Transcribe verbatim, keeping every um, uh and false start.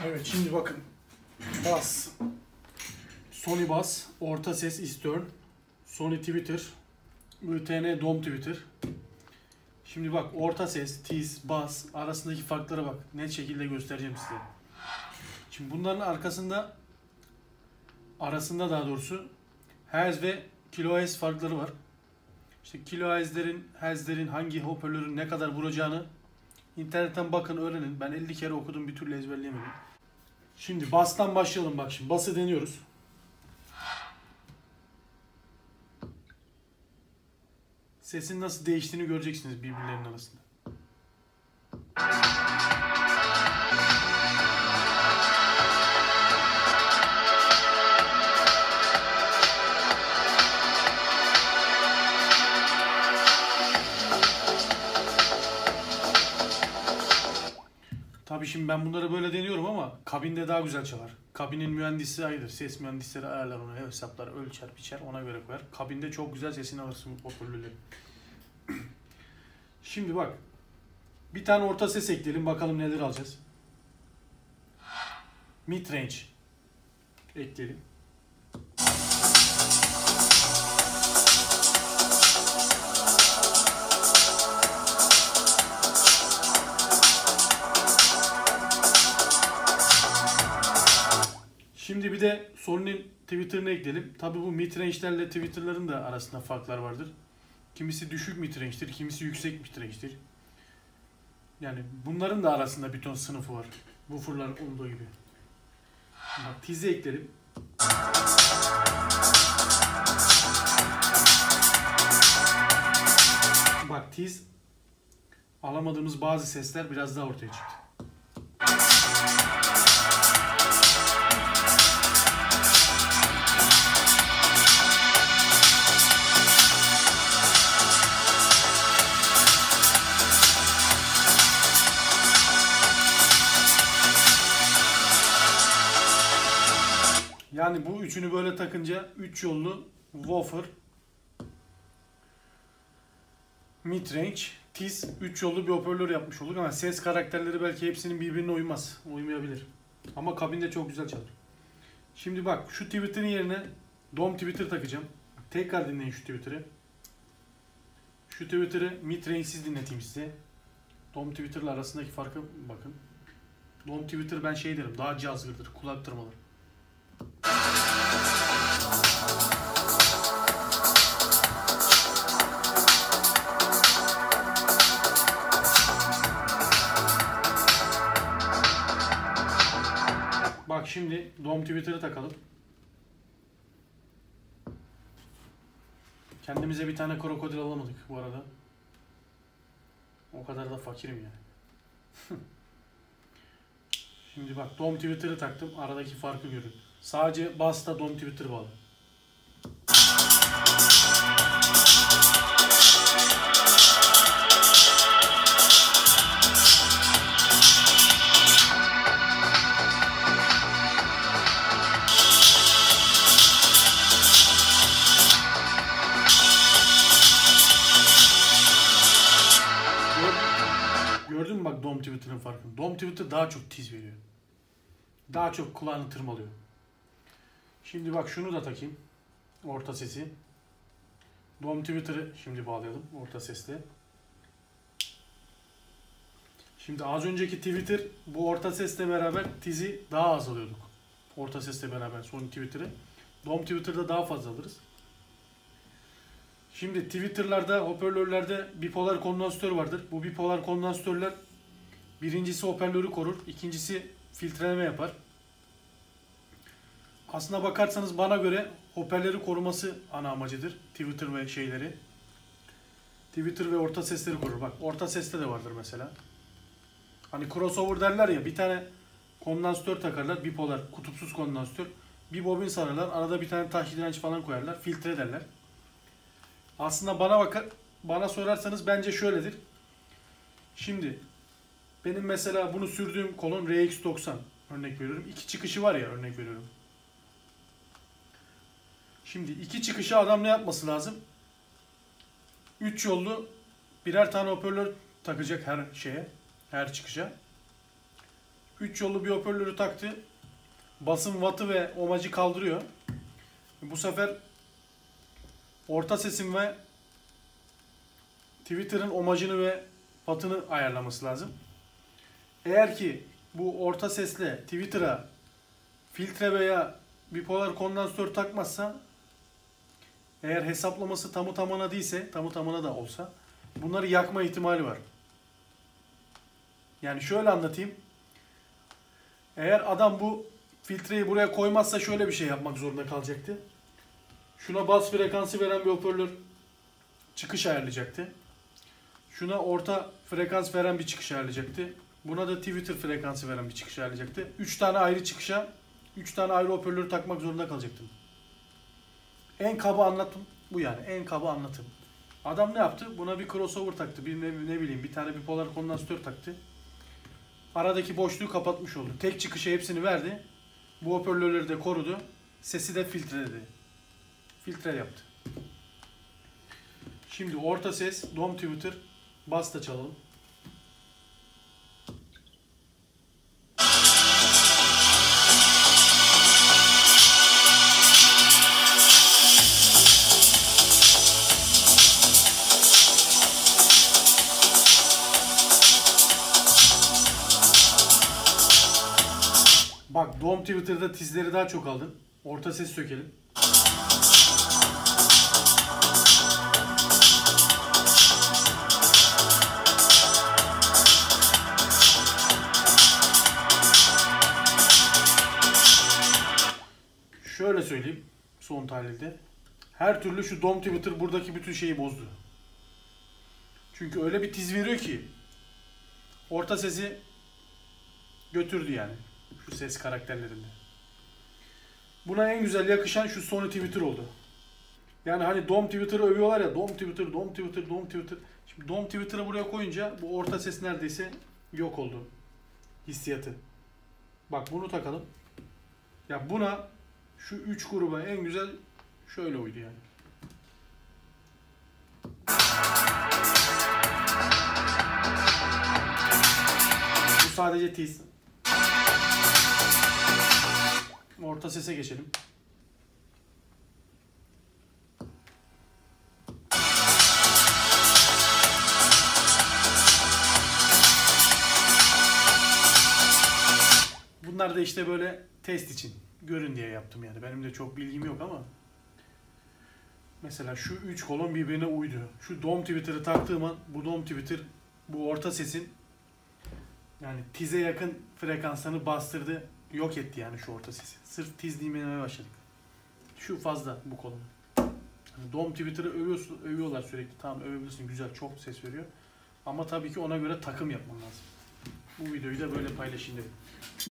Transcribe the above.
Evet, şimdi bakın. Bass. Sony Bass, orta ses Eastern, Sony Tweeter, I T N Dom Tweeter. Şimdi bak, orta ses, tiz, bass arasındaki farklara bak. Net şekilde göstereceğim size. Şimdi bunların arkasında, arasında daha doğrusu hertz ve kilohertz farkları var. İşte kilohertzlerin, hertzlerin hangi hoparlörün ne kadar vuracağını internetten bakın, öğrenin. Ben elli kere okudum, bir türlü ezberleyemedim. Şimdi bass'tan başlayalım bak şimdi. Bass'ı deniyoruz. Sesin nasıl değiştiğini göreceksiniz birbirlerinin arasında. Tabii şimdi ben bunları böyle deniyorum ama kabinde daha güzel çalar. Kabinin mühendisi ayrıdır. Ses mühendisleri ayarlar onu, hesaplar, ölçer, biçer, ona göre koyar. Kabinde çok güzel sesini alırsın hoparlörleri. Şimdi bak. Bir tane orta ses ekleyelim. Bakalım neler alacağız. Mid range ekleyelim. Şimdi bir de Sony'nin Tweeter'ını ekleyelim. Tabi bu midrange'lerle Tweeter'ların da arasında farklar vardır. Kimisi düşük midrange'tir, kimisi yüksek midrange'tir. Yani bunların da arasında bir ton sınıfı var. Woofer'lar olduğu gibi. Bak, tiz'i ekleyelim. Bak, tiz alamadığımız bazı sesler biraz daha ortaya çıktı. Yani bu üçünü böyle takınca üç yollu woofer, midrange, tiz üç yollu bir hoparlör yapmış olduk ama ses karakterleri belki hepsinin birbirine uymaz. Uymayabilir. Ama kabinde çok güzel çalar. Şimdi bak, şu Tweeter'ın yerine Dom Tweeter takacağım. Tekrar dinleyin şu Tweeter'ı. Şu Tweeter'ı midrange'siz dinleteyim size. Dom Tweeter'la arasındaki farkı bakın. Dom Tweeter ben şey derim, daha cazgırdır, kulak tırmalar. Bak şimdi Dom Tweeter'ı takalım. Kendimize bir tane krokodil alamadık bu arada. O kadar da fakirim yani. Şimdi bak, Dom Tweeter'ı taktım. Aradaki farkı görün. Sadece bass'ta Dom Tweeter bağlı. Gördün mü bak Dom Tweeter'ın farkını? Dom Tweeter daha çok tiz veriyor. Daha çok kulağını tırmalıyor. Şimdi bak, şunu da takayım. Orta sesi. Dom Tweeter'ı şimdi bağlayalım orta sesle. Şimdi az önceki Tweeter bu orta sesle beraber tizi daha az alıyorduk. Orta sesle beraber Sony Tweeter'ı. Dom Tweeter'da daha fazla alırız. Şimdi Tweeter'larda, hoparlörlerde bipolar kondansatör vardır. Bu bipolar kondansatörler birincisi hoparlörü korur, ikincisi filtreleme yapar. Aslına bakarsanız bana göre hoparlörü koruması ana amacıdır. Tweeter ve şeyleri. Tweeter ve orta sesleri korur. Bak, orta seste de vardır mesela. Hani crossover derler ya, bir tane kondansatör takarlar, bipolar, kutupsuz kondansatör. Bir bobin sararlar, arada bir tane taş direnç falan koyarlar, filtre derler. Aslında bana bakar, bana sorarsanız bence şöyledir. Şimdi benim mesela bunu sürdüğüm kolon R X doksan örnek veriyorum. İki çıkışı var ya, örnek veriyorum. Şimdi iki çıkışı adam ne yapması lazım? Üç yollu birer tane hoparlör takacak her şeye, her çıkışa. üç yollu bir hoparlörü taktı. Basın wattı ve ohmajı kaldırıyor. Bu sefer orta sesin ve Twitter'ın ohmajını ve wattını ayarlaması lazım. Eğer ki bu orta sesle Twitter'a filtre veya bipolar kondansatör takmazsa, eğer hesaplaması tamı tamına değilse, tamı tamına da olsa bunları yakma ihtimali var. Yani şöyle anlatayım. Eğer adam bu filtreyi buraya koymazsa şöyle bir şey yapmak zorunda kalacaktı. Şuna bas frekansı veren bir hoparlör çıkış ayarlayacaktı. Şuna orta frekans veren bir çıkış ayarlayacaktı. Buna da Twitter frekansı veren bir çıkış ayarlayacaktı. üç tane ayrı çıkışa üç tane ayrı hoparlörü takmak zorunda kalacaktım. En kaba anlatım bu yani. En kaba anlatım. Adam ne yaptı? Buna bir crossover taktı. Bir ne, ne bileyim bir tane bipolar kondansatör taktı. Aradaki boşluğu kapatmış oldu. Tek çıkışa hepsini verdi. Bu hoparlörleri de korudu. Sesi de filtreledi. Filtre yaptı. Şimdi orta ses, dom Twitter, bas da çalalım. Bak, dom Twitter'da tizleri daha çok aldın. Orta ses sökelim. Şöyle söyleyeyim son tahlilde. Her türlü şu dom Twitter buradaki bütün şeyi bozdu. Çünkü öyle bir tiz veriyor ki orta sesi götürdü yani. Şu ses karakterlerinde. Buna en güzel yakışan şu Sony Twitter oldu. Yani hani dom Twitter'ı övüyorlar ya. Dom Twitter, dom Twitter, dom Twitter. Şimdi dom Twitter'ı buraya koyunca bu orta ses neredeyse yok oldu. Hissiyatı. Bak bunu takalım. Ya buna şu üç gruba en güzel şöyle uydu yani. Bu sadece tiz. Orta sese geçelim. Bunlar da işte böyle test için, görün diye yaptım yani. Benim de çok bilgim yok ama. Mesela şu üç kolon birbirine uydu. Şu dom Twitter'ı taktığım an bu dom Twitter bu orta sesin yani tize yakın frekanslarını bastırdı, yok etti yani şu orta sesi. Sırf tiz dinlemeye başladık. Şu fazla bu kolon. Yani dom Twitter'ı övüyorsun, övüyorlar sürekli. Tamam, övebilirsin, güzel, çok ses veriyor. Ama tabii ki ona göre takım yapman lazım. Bu videoyu da böyle paylaşayım dedim.